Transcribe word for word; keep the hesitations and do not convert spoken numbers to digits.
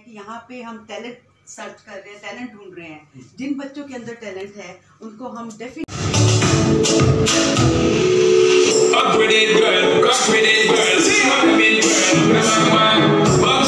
कि यहाँ पे हम टैलेंट सर्च कर रहे हैं, टैलेंट ढूंढ रहे हैं। जिन बच्चों के अंदर टैलेंट है उनको हम डेफिनेटली